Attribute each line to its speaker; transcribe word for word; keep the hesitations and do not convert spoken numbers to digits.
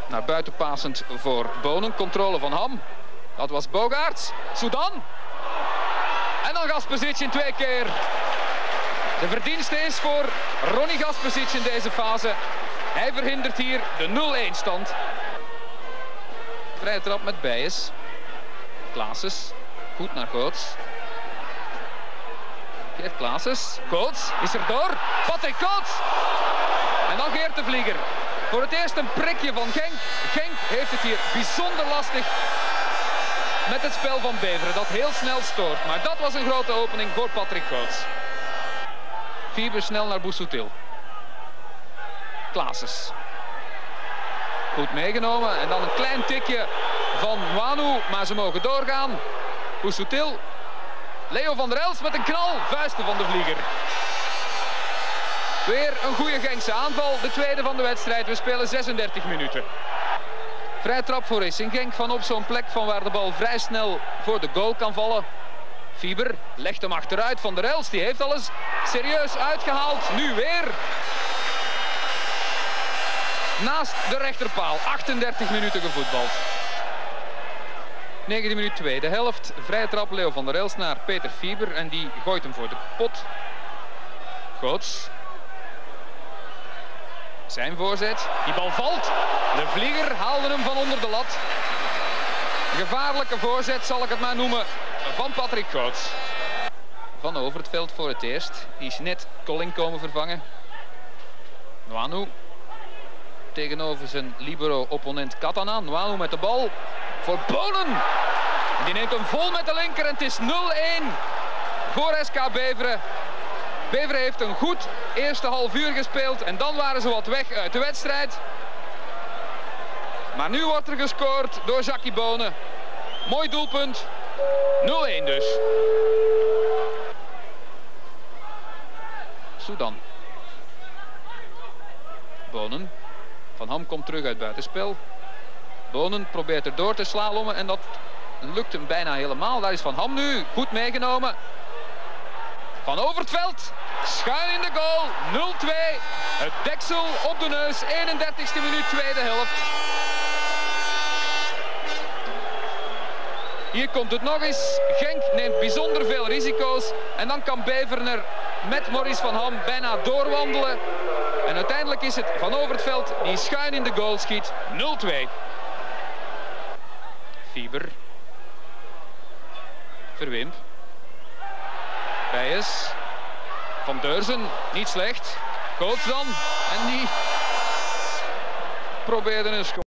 Speaker 1: Naar buiten passend voor Bonen. Controle van Ham. Dat was Bogaerts. Soudan. En dan Gaspesic in twee keer. De verdienste is voor Ronnie Gaspesic in deze fase. Hij verhindert hier de nul-een stand. Vrije trap met Bijes. Klaases. Goed naar Goots. Geert Klaases. Goots is er door. Patrick Goots. En dan Geert de Vlieger. Voor het eerst een prikje van Genk. Genk heeft het hier bijzonder lastig met het spel van Beveren, dat heel snel stoort. Maar dat was een grote opening voor Patrick Goots. Fiber snel naar Boussoetil. Klaases. Goed meegenomen en dan een klein tikje van Nwanu, maar ze mogen doorgaan. Boussoetil. Leo van der Elst met een knal. Vuisten van de Vlieger. Weer een goede Genkse aanval. De tweede van de wedstrijd. We spelen zesendertig minuten. Vrij trap voor Racing Genk van op zo'n plek van waar de bal vrij snel voor de goal kan vallen. Fiber legt hem achteruit. Van der Elst die heeft alles serieus uitgehaald. Nu weer. Naast de rechterpaal. achtendertig minuten gevoetbald. negende minuut tweede helft. Vrije trap Leo van der Elst naar Peter Fiber. En die gooit hem voor de pot. Goots. Zijn voorzet. Die bal valt. De Vlieger haalde hem van onder de lat. Gevaarlijke voorzet zal ik het maar noemen van Patrick Goots. Van over het veld voor het eerst. Die is net Colling komen vervangen. Nwanu. Tegenover zijn libero-opponent Katana. Nwanu met de bal voor Bonen. Die neemt hem vol met de linker en het is nul-een voor S K Beveren. Beveren heeft een goed eerste half uur gespeeld en dan waren ze wat weg uit de wedstrijd. Maar nu wordt er gescoord door Jackie Bonen. Mooi doelpunt. nul-een dus. Soudan. Bonen. Van Ham komt terug uit buitenspel. Bonen probeert er door te slalommen en dat lukt hem bijna helemaal. Daar is Van Ham nu goed meegenomen. Van over het veld. Schuin in de goal. nul-twee. Het deksel op de neus. eenendertigste minuut, tweede helft. Hier komt het nog eens. Genk neemt bijzonder veel risico's. En dan kan Beveren er met Maurice Van Ham bijna doorwandelen. En uiteindelijk is het Van over het veld die schuin in de goal schiet. nul-twee. Fiber. Verwimp. Bijes. Van Deurzen, niet slecht. Goots dan. En die probeerde een schot.